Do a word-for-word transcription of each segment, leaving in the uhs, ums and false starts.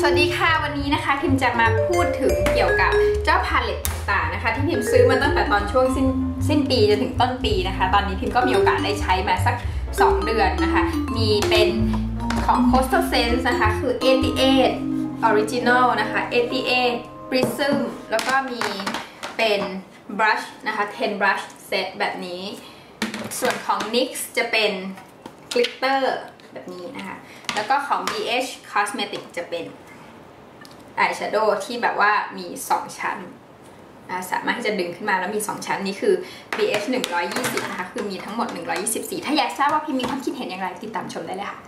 สวัสดีค่ะวันนี้นะคะพิมจะมาพูดถึงเกี่ยวกับเจ้าพาเลตต่างๆนะคะที่พิมซื้อมาตั้งแต่ตอนช่วงสิ้นสิ้นปีจนถึงต้นปีนะคะตอนนี้พิมก็มีโอกาสได้ใช้มาสักสองเดือนนะคะมีเป็นของ Coastal Scents นะคะคือแปดสิบแปด Original นะคะแปดสิบแปด Prism แล้วก็มีเป็น Brush นะคะสิบ Brush Set แบบนี้ส่วนของ นิกส์ จะเป็น Glitter แบบนี้นะคะแล้วก็ของ บี เอช Cosmetics จะเป็นอายแชโดว์ที่แบบว่ามีสองชั้นสามารถที่จะดึงขึ้นมาแล้วมีสองชั้นนี้คือ บี เอช หนึ่งร้อยยี่สิบนะคะคือมีทั้งหมดหนึ่งร้อยยี่สิบสีถ้าอยากทราบว่าพิมมีความคิดเห็นอย่างไรติดตามชมได้เลยค่ะ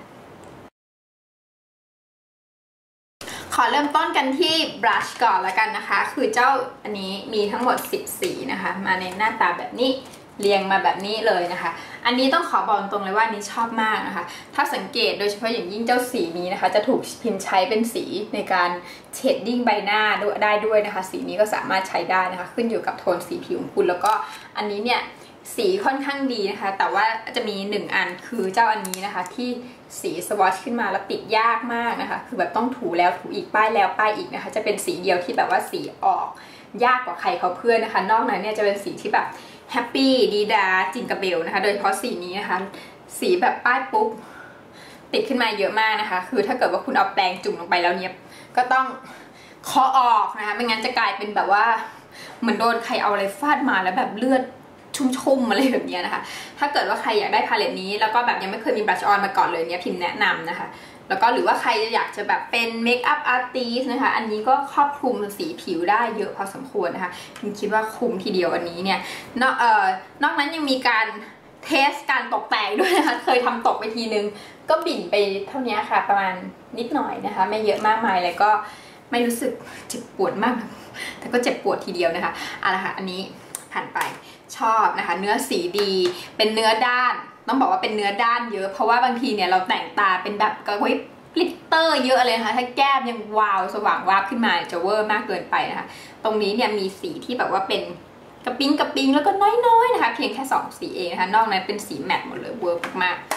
ขอเริ่มต้นกันที่บลัชก่อนแล้วกันนะคะคือเจ้าอันนี้มีทั้งหมดสิบสีนะคะมาในหน้าตาแบบนี้เรียงมาแบบนี้เลยนะคะอันนี้ต้องขอบอกตรงเลยว่านี้ชอบมากนะคะถ้าสังเกตโดยเฉพาะอย่างยิ่งเจ้าสีนี้นะคะจะถูกพิมพ์ใช้เป็นสีในการเชดดิ้งใบหน้าได้ด้วยนะคะสีนี้ก็สามารถใช้ได้นะคะขึ้นอยู่กับโทนสีผิวของคุณแล้วก็อันนี้เนี่ยสีค่อนข้างดีนะคะแต่ว่าจะมีหนึ่งอันคือเจ้าอันนี้นะคะที่สีสวอชขึ้นมาแล้วติดยากมากนะคะคือแบบต้องถูแล้วถูอีกป้ายแล้วป้ายอีกนะคะจะเป็นสีเดียวที่แบบว่าสีออกยากกว่าใครเขาเพื่อนนะคะนอกนั้นเนี่ยจะเป็นสีที่แบบแฮปปี้ดีดาจิงกระเบลนะคะโดยเฉพาะสีนี้นะคะสีแบบป้ายปุ๊บติดขึ้นมาเยอะมากนะคะคือถ้าเกิดว่าคุณเอาแปรงจุ่มลงไปแล้วเนี่ยก็ต้องเคาะออกนะคะไม่งั้นจะกลายเป็นแบบว่าเหมือนโดนใครเอาอะไรฟาดมาแล้วแบบเลือดชุ่มๆอะไรแบบนี้นะคะถ้าเกิดว่าใครอยากได้พาเลตนี้แล้วก็แบบยังไม่เคยมีบลัชออนมาก่อนเลยเนี่ยพิมแนะนำนะคะแล้วก็หรือว่าใครอยากจะแบบเป็นเมคอัพอาร์ติสต์นะคะอันนี้ก็ครอบคลุมสีผิวได้เยอะพอสมควรนะคะพิมคิดว่าคุ้มทีเดียวอันนี้เนี่ยนอกเอ่อนอกนั้นยังมีการเทสการตกแต่งด้วยนะคะเคยทำตกไปทีนึงก็บิ่นไปเท่านี้ค่ะประมาณนิดหน่อยนะคะไม่เยอะมากมายเลยก็ไม่รู้สึกเจ็บปวดมากแต่ก็เจ็บปวดทีเดียวนะคะเอาละค่ะอันนี้ผ่านไปชอบนะคะเนื้อสีดีเป็นเนื้อด้านต้องบอกว่าเป็นเนื้อด้านเยอะเพราะว่าบางทีเนี่ยเราแต่งตาเป็นแบบกระวิบกลิตเตอร์เยอะเลยนะคะถ้าแก้มยังวาวสว่างวาบขึ้นมาจะเวอร์มากเกินไปนะคะตรงนี้เนี่ยมีสีที่แบบว่าเป็นกระปิ้งกระปิ้งแล้วก็น้อยๆนะคะเพียงแค่สองสีเองนะคะนอกนั้นเป็นสีแมตต์หมดเลยเวอร์มาก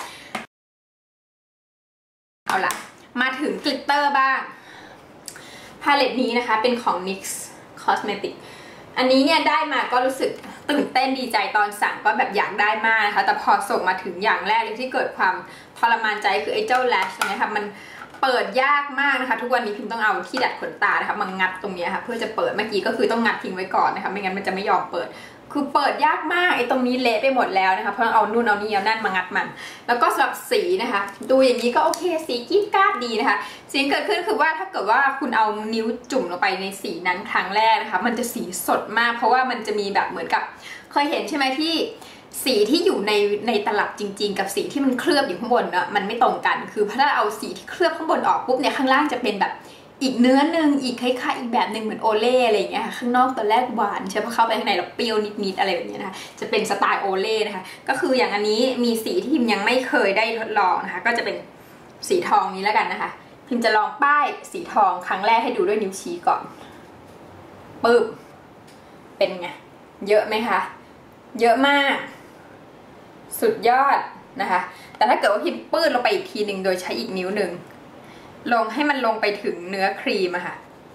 ๆเอาล่ะมาถึงกลิตเตอร์บ้างพาเลตนี้นะคะเป็นของ นิกส์ Cosmeticsอันนี้เนี่ยได้มาก็รู้สึกตื่นเต้นดีใจตอนสั่งก็แบบอยากได้มากนะคะแต่พอส่งมาถึงอย่างแรกเลยที่เกิดความทรมานใจคือไอ้เจ้าแลชเนี่ยค่ะมันเปิดยากมากนะคะทุกวันนี้พิมต้องเอาที่ดัดขนตานะคะมางัดตรงนี้ค่ะเพื่อจะเปิดเมื่อกี้ก็คือต้องงัดทิ้งไว้ก่อนนะคะไม่งั้นมันจะไม่ยอมเปิดคือเปิดยากมากไอ้ตรงนี้เละไปหมดแล้วนะคะเพราะเอานู่นเอานี่เอานั่นมางัดมันแล้วก็สำหรับสีนะคะดูอย่างนี้ก็โอเคสีจี๊ดจ๊าดดีนะคะสิ่งเกิดขึ้นคือว่าถ้าเกิดว่าคุณเอานิ้วจุ่มลงไปในสีนั้นครั้งแรกนะคะมันจะสีสดมากเพราะว่ามันจะมีแบบเหมือนกับเคยเห็นใช่ไหมที่สีที่อยู่ในในตลับจริงๆกับสีที่มันเคลือบอยู่ข้างบนเนาะมันไม่ตรงกันคือถ้าเอาสีที่เคลือบข้างบนออกปุ๊บเนี่ยข้างล่างจะเป็นแบบอีกเนื้อหนึ่งอีกคล้ายๆอีกแบบหนึ่งเหมือนโอเล่อะไรอย่างเงี้ยค่ะข้างนอกตอนแรกหวานใช่พอเข้าไปข้างในแล้วเปรี้ยวนิดๆอะไรแบบนี้นะคะจะเป็นสไตล์โอเล่นะคะก็คืออย่างอันนี้มีสีที่พิมยังไม่เคยได้ทดลองนะคะก็จะเป็นสีทองนี้แล้วกันนะคะพิมจะลองป้ายสีทองครั้งแรกให้ดูด้วยนิ้วชี้ก่อนปึ๊บเป็นไงเยอะไหมคะเยอะมากสุดยอดนะคะแต่ถ้าเกิดว่าพิมปื้ดลงไปอีกทีหนึ่งโดยใช้อีกนิ้วหนึ่งลงให้มันลงไปถึงเนื้อครีมอะค่ะ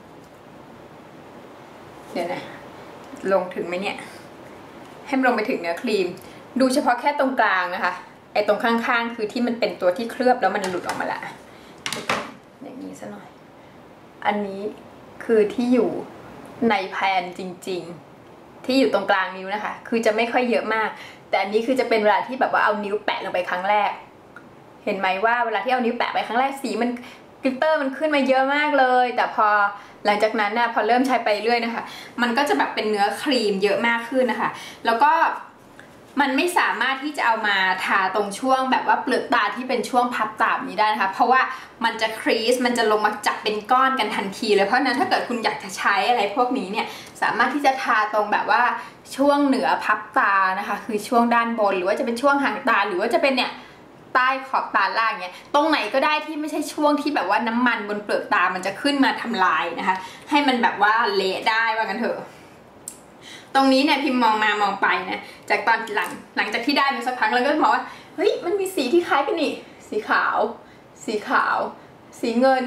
เดี๋ยวนะลงถึงไหมเนี่ยให้มันลงไปถึงเนื้อครีมดูเฉพาะแค่ตรงกลางนะคะไอ้ตรงข้างๆคือที่มันเป็นตัวที่เคลือบแล้วมันหลุดออกมาละอย่างนี้ซะหน่อยอันนี้คือที่อยู่ในแผ่นจริงๆที่อยู่ตรงกลางนิ้วนะคะคือจะไม่ค่อยเยอะมากแต่อันนี้คือจะเป็นเวลาที่แบบว่าเอานิ้วแปะลงไปครั้งแรกเห็นไหมว่าเวลาที่เอานิ้วแปะไปครั้งแรกสีมันกลิตเตอร์มันขึ้นมาเยอะมากเลยแต่พอหลังจากนั้นนะพอเริ่มใช้ไปเรื่อยนะคะมันก็จะแบบเป็นเนื้อครีมเยอะมากขึ้นนะคะแล้วก็มันไม่สามารถที่จะเอามาทาตรงช่วงแบบว่าเปลือกตาที่เป็นช่วงพับตาแบบนี้ได้นะคะเพราะว่ามันจะครีสมันจะลงมาจับเป็นก้อนกันทันทีเลยเพราะนั้นถ้าเกิดคุณอยากจะใช้อะไรพวกนี้เนี่ยสามารถที่จะทาตรงแบบว่าช่วงเหนือพับตานะคะคือช่วงด้านบนหรือว่าจะเป็นช่วงหางตาหรือว่าจะเป็นเนี่ยใต้ขอบตาล่างเนี้ยตรงไหนก็ได้ที่ไม่ใช่ช่วงที่แบบว่าน้ำมันบนเปลือกตามันจะขึ้นมาทำลายนะคะให้มันแบบว่าเละได้ว่ากันเถอะตรงนี้เนี่ยพิมมองมามองไปนะจากตอนหลังหลังจากที่ได้มาสักพักแล้วก็มองว่าเฮ้ยมันมีสีที่คล้ายกันนี่สีขาวสีขาวสีเงิน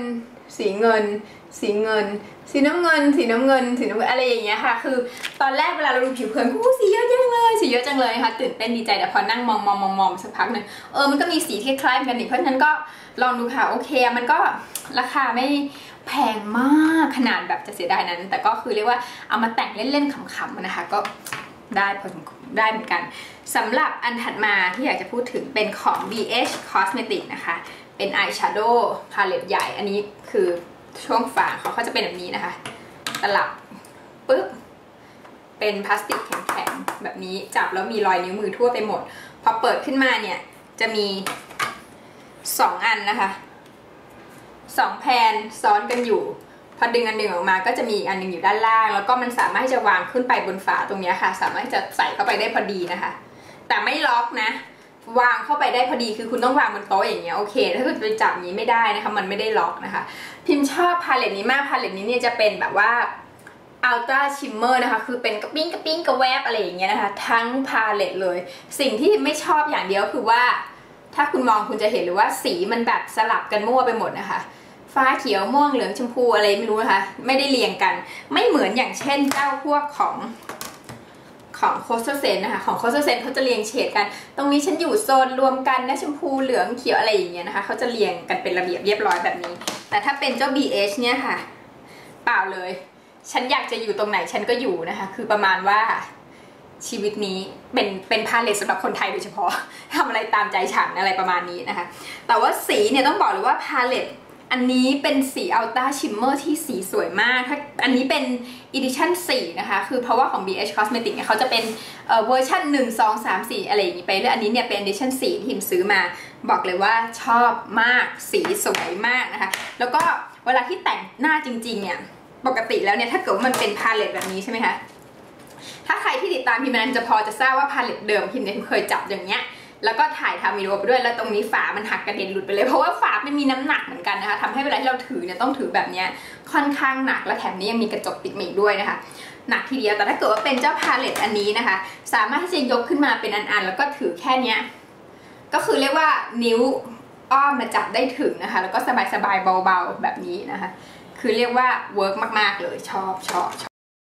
สีเงินสีเงินสีน้ำเงินสีน้ำเงินสีน้ำเงินอะไรอย่างเงี้ยค่ะคือตอนแรกเวลาเราดูผิวเผินอู้สีเยอะจังเลยสีเยอะจังเลยค่ะตื่นเต้นดีใจแต่พอนั่งมองมองมองมองสักพักหนึ่งเออมันก็มีสีที่คล้ายกันนี่เพราะฉะนั้นก็ลองดูค่ะโอเคมันก็ราคาไม่แพงมากขนาดแบบจะเสียดายนั้นแต่ก็คือเรียกว่าเอามาแต่งเล่นๆขำๆนะคะก็ได้พอได้เหมือนกันสำหรับอันถัดมาที่อยากจะพูดถึงเป็นของ บี เอช Cosmetics นะคะเป็นอายแชโดว์พาเลตใหญ่อันนี้คือช่วงฝาเขาเขาจะเป็นแบบนี้นะคะตลับปึ๊บเป็นพลาสติกแข็งๆแบบนี้จับแล้วมีรอยนิ้วมือทั่วไปหมดพอเปิดขึ้นมาเนี่ยจะมีสองอันนะคะสองแผ่นซ้อนกันอยู่พอดึงอันหนึ่งออกมาก็จะมีอีกอันหนึ่งอยู่ด้านล่างแล้วก็มันสามารถที่จะวางขึ้นไปบนฝาตรงนี้ค่ะสามารถที่จะใส่เข้าไปได้พอดีนะคะแต่ไม่ล็อกนะวางเข้าไปได้พอดีคือคุณต้องวางบนโต๊ะอย่างเงี้ยโอเคถ้าคุณไปจับอย่างนี้ไม่ได้นะคะมันไม่ได้ล็อกนะคะพิมชอบพาเลตนี้มากพาเลตนี้เนี่ยจะเป็นแบบว่าอัลตร้าชิมเมอร์นะคะคือเป็นกระปิ้งกระปิ้งกระแวบอะไรอย่างเงี้ยนะคะทั้งพาเลตเลยสิ่งที่ไม่ชอบอย่างเดียวคือว่าถ้าคุณมองคุณจะเห็นเลยว่าสีมันแบบสลับกันมั่วไปหมดนะคะฟ้าเขียวม่วงเหลืองชมพูอะไรไม่รู้นะคะไม่ได้เรียงกันไม่เหมือนอย่างเช่นเจ้าพวกของของโคสเตอร์เซนนะคะของโคสเตอร์เซนเขาจะเรียงเฉดกันตรงนี้ฉันอยู่โซนรวมกันนะชมพูเหลืองเขียวอะไรอย่างเงี้ยนะคะเขาจะเรียงกันเป็นระเบียบเรียบร้อยแบบนี้แต่ถ้าเป็นเจ้า บี เอช เนี่ยค่ะเปล่าเลยฉันอยากจะอยู่ตรงไหนฉันก็อยู่นะคะคือประมาณว่าชีวิตนี้เป็นเป็นพาเลตสำหรับคนไทยโดยเฉพาะทำอะไรตามใจฉันอะไรประมาณนี้นะคะแต่ว่าสีเนี่ยต้องบอกเลยว่าพาเลตอันนี้เป็นสีอัลต้าชิมเมอร์ที่สีสวยมากถ้าอันนี้เป็นอีดิชั่นสี่นะคะคือเพราะว่าของ บี เอช Cosmetics เนี่ยเขาจะเป็นเอ่อเวอร์ชันหนึ่ง สอง สาม สี่อะไรอย่างนี้ไปเรื่อยอันนี้เนี่ยเป็นอีดิชั่นสี่ที่พิมซื้อมาบอกเลยว่าชอบมากสีสวยมากนะคะแล้วก็เวลาที่แต่งหน้าจริงๆเนี่ยปกติแล้วเนี่ยถ้าเกิดว่ามันเป็นพาเลตแบบนี้ใช่ไหมคะถ้าใครที่ติดตามพิมนั้นจะพอจะทราบว่าพาเลตเดิมพิมเนี่ยพิมเคยจับอย่างเงี้ยแล้วก็ถ่ายทำวิดีโอไปด้วยแล้วตรงนี้ฝามันหักกระเด็นหลุดไปเลยเพราะว่าฝามันมีน้ำหนักเหมือนกันนะคะทำให้เวลาที่เราถือเนี่ยต้องถือแบบนี้ค่อนข้างหนักและแถมนี้ยังมีกระจกติดมาอีกด้วยนะคะหนักทีเดียวแต่ถ้าเกิดว่าเป็นเจ้าพาเลตอันนี้นะคะสามารถที่จะยกขึ้นมาเป็นอันๆแล้วก็ถือแค่นี้ก็คือเรียกว่านิ้วอ้อมมาจับได้ถึงนะคะแล้วก็สบายๆเบาๆแบบนี้นะคะคือเรียกว่าเวิร์กมากๆเลยชอบชอบ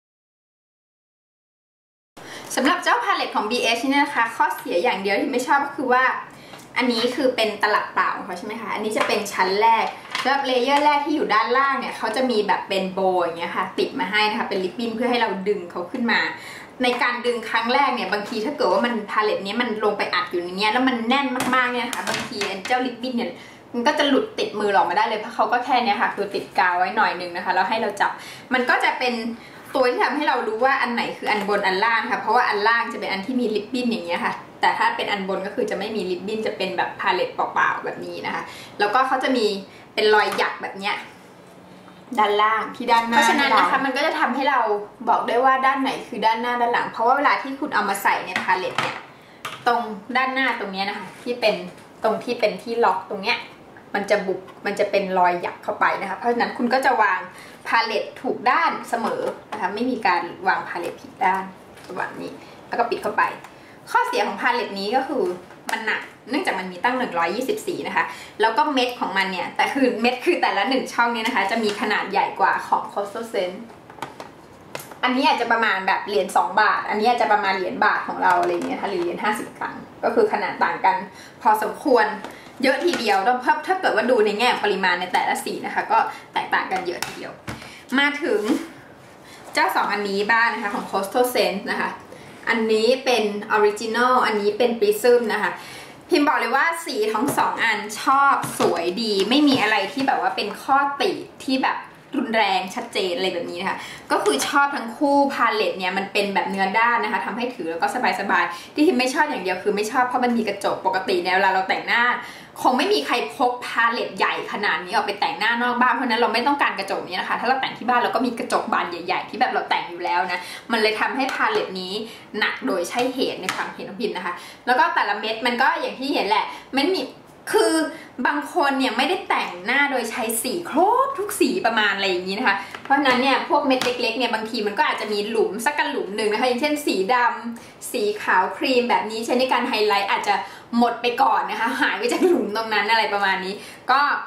สำหรับเจ้าพาเลตของ บี เอช เนี่ยนะคะข้อเสียอย่างเดียวที่ไม่ชอบก็คือว่าอันนี้คือเป็นตลับเปล่าของเขาใช่ไหมคะอันนี้จะเป็นชั้นแรกแล้วเลเยอร์แรกที่อยู่ด้านล่างเนี่ยเขาจะมีแบบเป็นโบอย่างเงี้ยค่ะติดมาให้นะคะเป็นริบบิ้นเพื่อให้เราดึงเขาขึ้นมาในการดึงครั้งแรกเนี่ยบางทีถ้าเกิดว่ามันพาเลตนี้มันลงไปอัดอยู่ในนี้แล้วมันแน่นมากๆเนี่ยค่ะบางทีเจ้าริบบิ้นเนี่ยมันก็จะหลุดติดมือเราไม่ได้เลยเพราะเขาก็แค่นี้ค่ะคือติดกาวไว้หน่อยนึงนะคะแล้วให้เราจับมันก็จะเป็นตัวที่ทำให้เรารู้ว่าอันไหนคืออันบนอันล่างค่ะเพราะว่าอันล่างจะเป็นอันที่มีริบบิ้นอย่างเงี้ยค่ะแต่ถ้าเป็นอันบนก็คือจะไม่มีริบบิ้นจะเป็นแบบพาเลตเปล่าๆแบบนี้นะคะแล้วก็เขาจะมีเป็นรอยหยักแบบเนี้ยด้านล่างที่ด้านหน้าเพราะฉะนั้นนะคะมันก็จะทำให้เราบอกได้ว่าด้านไหนคือด้านหน้าด้านหลังเพราะว่าเวลาที่คุณเอามาใส่ในพาเลตเนี่ยตรงด้านหน้าตรงนี้นะคะที่เป็นตรงที่เป็นที่ล็อกตรงเนี้ยมันจะบุบมันจะเป็นรอยหยักเข้าไปนะคะเพราะฉะนั้นคุณก็จะวางพาเลตถูกด้านเสมอนะคะไม่มีการวางพาเลตผิดด้านแบบนี้แล้วก็ปิดเข้าไปข้อเสียของพาเลตนี้ก็คือมันหนักเนื่องจากมันมีตั้งหนึ่งร้อยยี่สิบสี่นะคะแล้วก็เม็ดของมันเนี่ยแต่คือเม็ดคือแต่ละหนึ่งช่องเนี่ยนะคะจะมีขนาดใหญ่กว่าของ Coastal Scent อันนี้อาจจะประมาณแบบเหรียญสองบาทอันนี้อาจจะประมาณเหรียญบาทของเราอะไรเงี้ยค่ะเหรียญห้าสิบตังค์ก็คือขนาดต่างกันพอสมควรเยอะทีเดียวแล้วถ้าเกิดว่าดูในแง่ปริมาณในแต่ละสีนะคะก็แตกต่างกันเยอะทีเดียวมาถึงเจ้าสองอันนี้บ้างนะคะของ Coastal Scent นะคะอันนี้เป็นออริจินอลอันนี้เป็นปริซึมนะคะพิมพ์บอกเลยว่าสีทั้งสองอันชอบสวยดีไม่มีอะไรที่แบบว่าเป็นข้อติที่แบบรุนแรงชัดเจนอะไรแบบนี้นะคะก็คือชอบทั้งคู่พาเลตเนี่ยมันเป็นแบบเนื้อด้านนะคะทำให้ถือแล้วก็สบายๆที่พิมไม่ชอบอย่างเดียวคือไม่ชอบเพราะมันมีกระจกปกติเนี่ยเวลาเราแต่งหน้าคงไม่มีใครพกพาเลตใหญ่ขนาดนี้ออกไปแต่งหน้านอกบ้านเพราะนั้นเราไม่ต้องการกระจกนี้นะคะถ้าเราแต่งที่บ้านเราก็มีกระจกบานใหญ่ๆที่แบบเราแต่งอยู่แล้วนะมันเลยทำให้พาเลตนี้หนักโดยใช่เหตุในความเห็นของพิมนะคะแล้วก็แต่ละเม็ดมันก็อย่างที่เห็นแหละมันมีคือบางคนเนี่ยไม่ได้แต่งหน้าโดยใช้สีครบทุกสีประมาณอะไรอย่างนี้นะคะเพราะฉะนั้นเนี่ยพวกเม็ดเล็กๆเนี่ยบางทีมันก็อาจจะมีหลุมสักกันหลุมหนึ่งนะคะอย่างเช่นสีดำสีขาวครีมแบบนี้ใช้ในการไฮไลท์อาจจะหมดไปก่อนนะคะหายไปจากหลุมตรงนั้นอะไรประมาณนี้ก็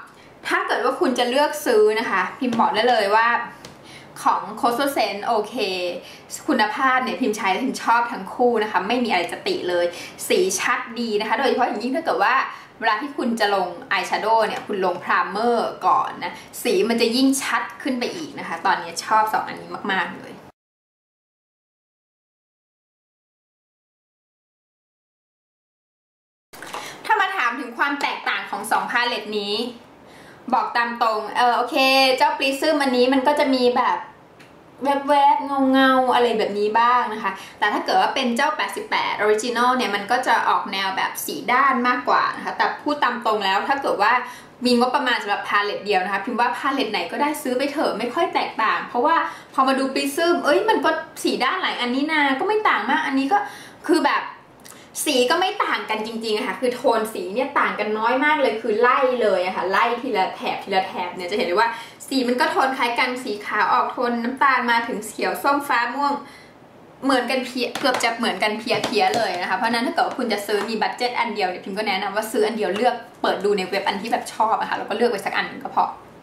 ถ้าเกิดว่าคุณจะเลือกซื้อนะคะพิมพ์บอกได้เลยว่าของ Coastal Scent โอเคคุณภาพเนี่ยพิมพ์ใช้พิมพ์ชอบทั้งคู่นะคะไม่มีอะไรจะติเลยสีชัดดีนะคะโดยเฉพาะอย่างยิ่งถ้าเกิดว่าเวลาที่คุณจะลงอายแชโดว์เนี่ยคุณลงพรามเมอร์ก่อนนะสีมันจะยิ่งชัดขึ้นไปอีกนะคะตอนนี้ชอบสองอันนี้มากๆเลยถ้ามาถามถึงความแตกต่างของสองพาเลตนี้บอกตามตรงเออโอเคเจ้าปริซึมอันนี้มันก็จะมีแบบแวบๆเงาๆอะไรแบบนี้บ้างนะคะแต่ถ้าเกิดว่าเป็นเจ้าแปดสิบแปด Original เนี่ยมันก็จะออกแนวแบบสีด้านมากกว่านะคะแต่พูดตามตรงแล้วถ้าเกิดว่ามีงบประมาณสำหรับพาเลตเดียวนะคะพิมพ์ว่าพาเลตไหนก็ได้ซื้อไปเถอะไม่ค่อยแตกต่างเพราะว่าพอมาดูปริซึมเอ้ยมันก็สีด้านหลายอันนี้นะก็ไม่ต่างมากอันนี้ก็คือแบบสีก็ไม่ต่างกันจริงๆค่ะคือโทนสีเนี่ยต่างกันน้อยมากเลยคือไล่เลยอะค่ะไล่ทีละแถบทีละแถบเนี่ยจะเห็นได้ว่าสีมันก็โทนคล้ายกันสีขาวออกโทนน้ำตาลมาถึงเขียวส้มฟ้าม่วงเหมือนกันเพียเกือบจะเหมือนกันเพียเพียเลยนะคะเพราะนั้นถ้าเกิดว่าคุณจะซื้อมีบัดเจ็ตอันเดียวเนี่ยพิมก็แนะนำว่าซื้ออันเดียวเลือกเปิดดูในเว็บอันที่แบบชอบอะค่ะแล้วก็เลือกไปสักอันนึงก็พอ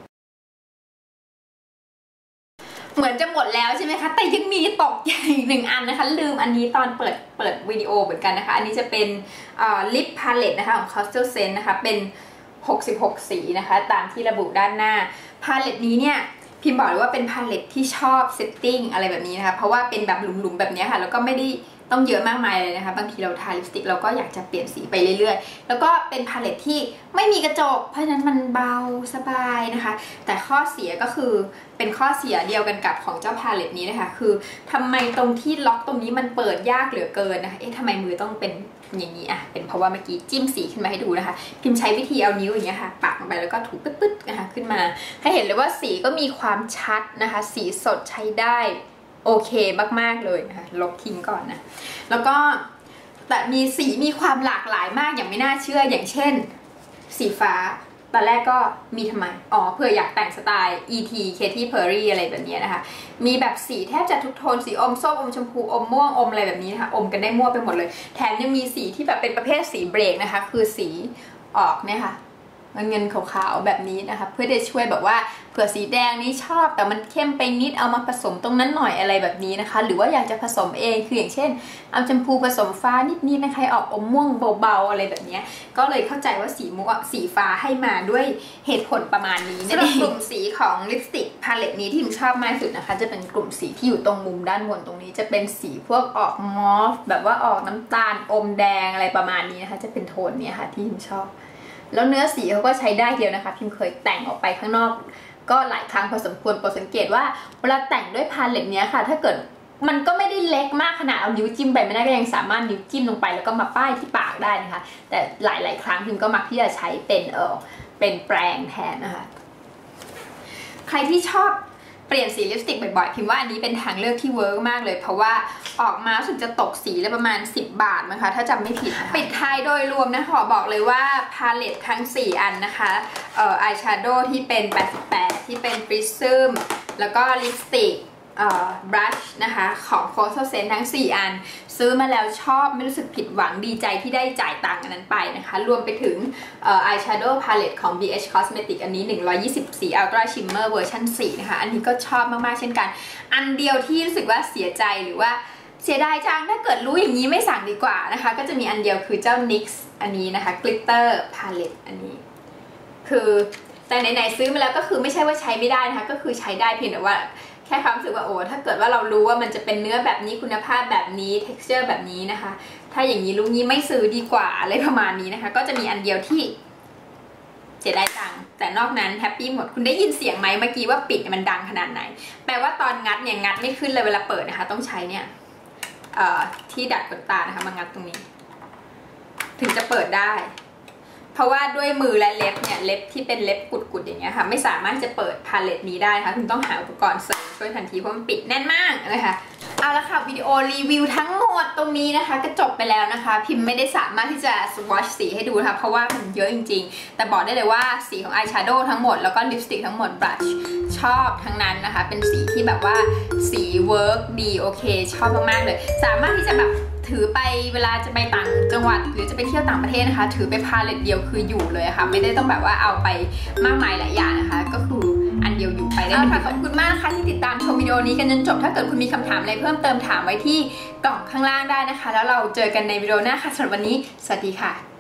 เหมือนจะหมดแล้วใช่ไหมคะแต่ยังมีตกอีกหนึ่งอันนะคะลืมอันนี้ตอนเปิดเปิดวิดีโอเหมือนกันนะคะอันนี้จะเป็นลิปพาเลตนะคะของ Coastal Scent นะคะเป็นหกสิบหกสีนะคะตามที่ระบุด้านหน้าพาเลตนี้เนี่ยพิมพ์บอกเลยว่าเป็นพาเลตที่ชอบเซตติ้งอะไรแบบนี้นะคะเพราะว่าเป็นแบบหลุมๆแบบนี้ค่ะแล้วก็ไม่ได้ต้องเยอะมากมายเลยนะคะบางทีเราทาลิปสติกเราก็อยากจะเปลี่ยนสีไปเรื่อยๆแล้วก็เป็นพาเลตที่ไม่มีกระจกเพราะฉะนั้นมันเบาสบายนะคะแต่ข้อเสียก็คือเป็นข้อเสียเดียวกันกับของเจ้าพาเลตนี้นะคะคือทำไมตรงที่ล็อกตรงนี้มันเปิดยากเหลือเกินนะคะเอ๊ะทำไมมือต้องเป็นอย่างนี้อ่ะเป็นเพราะว่าเมื่อกี้จิ้มสีขึ้นมาให้ดูนะคะพิมพ์ใช้วิธีเอานิ้วอย่างเงี้ยค่ะปักลงไปแล้วก็ถูปึ๊ดๆนะคะขึ้นมาให้เห็นเลยว่าสีก็มีความชัดนะคะสีสดใช้ได้โอเคมากๆเลยนะคะลบทิ้งก่อนนะแล้วก็แต่มีสีมีความหลากหลายมากอย่างไม่น่าเชื่ออย่างเช่นสีฟ้าตอนแรกก็มีทำไมอ๋อเผื่ออยากแต่งสไตล์ อี ที Katy Perry อะไรแบบนี้นะคะมีแบบสีแทบจะทุกโทนสีอมส้มอมชมพูอมม่วงอมอะไรแบบนี้นะคะอมกันได้มั่วไปหมดเลยแถมยังมีสีที่แบบเป็นประเภทสีเบรกนะคะคือสีออกเนี่ยค่ะเงินขาวๆแบบนี้นะคะเพื่อจะช่วยแบบว่าเผื่อสีแดงนี้ชอบแต่มันเข้มไปนิดเอามาผสมตรงนั้นหน่อยอะไรแบบนี้นะคะหรือว่าอยากจะผสมเองคืออย่างเช่นเอาชมพูผสมฟ้านิดๆนะคะออกอมม่วงเบาๆอะไรแบบนี้ก็เลยเข้าใจว่าสีม่วงสีฟ้าให้มาด้วยเหตุผลประมาณนี้สำหรับกลุ่มสีของลิปสติกพาเลตนี้ที่ผมชอบมากสุดนะคะจะเป็นกลุ่มสีที่อยู่ตรงมุมด้านบนตรงนี้จะเป็นสีพวกออกมอฟแบบว่าออกน้ำตาลอมแดงอะไรประมาณนี้นะคะจะเป็นโทนนี้ค่ะที่ผมชอบแล้วเนื้อสีเขาก็ใช้ได้เดียวนะคะพิมเคยแต่งออกไปข้างนอกก็หลายครั้งพอสมควรโปรดสังเกตว่าเวลาแต่งด้วยพาเลตเนี้ยค่ะถ้าเกิดมันก็ไม่ได้เล็กมากขนาดเอานิ้วจิ้มไปไม่ได้ก็ยังสามารถนิ้วจิ้มลงไปแล้วก็มาป้ายที่ปากได้นะคะแต่หลายๆครั้งพิมก็มักที่จะใช้เป็นเออเป็นแปรงแทนนะคะใครที่ชอบเปลี่ยนสีลิปสติกบ่อยๆพิมว่าอันนี้เป็นทางเลือกที่เวิร์กมากเลยเพราะว่าออกมาสึกจะตกสีแล้วประมาณสิบบาทนะคะถ้าจำไม่ผิดปิดท้ายโดยรวมนะขอบอกเลยว่าพาเลตทั้งสี่อันนะคะเอ่ออายแชโดว์ที่เป็นแปดสิบแปดที่เป็นปริซึมแล้วก็ลิปสติกเอ่อบรัชนะคะของ Coastal Scent ทั้งสี่อันซื้อมาแล้วชอบไม่รู้สึกผิดหวังดีใจที่ได้จ่ายตังค์อันนั้นไปนะคะรวมไปถึงเอ่อ eyeshadow palette ของ บี เอช Cosmetics อันนี้หนึ่งร้อยยี่สิบสี Ultra Shimmer เวอร์ชันสี่นะคะอันนี้ก็ชอบมากๆเช่นกันอันเดียวที่รู้สึกว่าเสียใจหรือว่าเสียดายจังถ้าเกิดรู้อย่างนี้ไม่สั่งดีกว่านะคะก็จะมีอันเดียวคือเจ้า นิกซ์ อันนี้นะคะ Glitter Palette อันนี้คือแต่ไหนๆซื้อมาแล้วก็คือไม่ใช่ว่าใช้ไม่ได้นะคะก็คือใช้ได้เพียงแต่ว่าแค่ความรู้สึกว่าโอ้ถ้าเกิดว่าเรารู้ว่ามันจะเป็นเนื้อแบบนี้คุณภาพแบบนี้ texture แบบนี้นะคะถ้าอย่างนี้ลูกนี้ไม่ซื้อดีกว่าอะไรประมาณนี้นะคะก็จะมีอันเดียวที่เสียดายตังค์แต่นอกนั้นแฮปปี้หมดคุณได้ยินเสียงไหมเมื่อกี้ว่าปิดมันดังขนาดไหนแปลว่าตอนงัดเนี่ยงัดไม่ขึ้นเลยเวลาเปิดนะคะต้องใช้เนี่ยเอ่อที่ดัดขนตานะคะมางัดตรงนี้ถึงจะเปิดได้เพราะว่าด้วยมือและเล็บเนี่ยเล็บที่เป็นเล็บกุดๆอย่างเงี้ยค่ะไม่สามารถจะเปิดพาเลตนี้ได้นะคะคุณต้องหาอุปกรณ์เสริมช่วยทันทีเพราะมันปิดแน่นมากนะคะเอาละค่ะวิดีโอรีวิวทั้งหมดตรงนี้นะคะก็จบไปแล้วนะคะพิมพ์ไม่ได้สามารถที่จะสวอชสีให้ดูนะคะเพราะว่ามันเยอะจริงๆแต่บอกได้เลยว่าสีของอายแชโดว์ทั้งหมดแล้วก็ลิปสติกทั้งหมดบลัชชอบทั้งนั้นนะคะเป็นสีที่แบบว่าสีเวิร์กดีโอเคชอบมากๆเลยสามารถที่จะแบบถือไปเวลาจะไปต่างจังหวัดหรือจะไปเที่ยวต่างประเทศนะคะถือไปพาเลตเดียวคืออยู่เลยค่ะไม่ได้ต้องแบบว่าเอาไปมากมายหลายอย่างนะคะก็คืออันเดียวอยู่ไปได้ค่ะขอบคุณมากนะคะที่ติดตามชมวิดีโอนี้กันจนจบถ้าเกิดคุณมีคำถามอะไรเพิ่มเติมถามไว้ที่กล่องข้างล่างได้นะคะแล้วเราเจอกันในวิดีโอหน้าค่ะสำหรับวันนี้สวัสดีค่ะ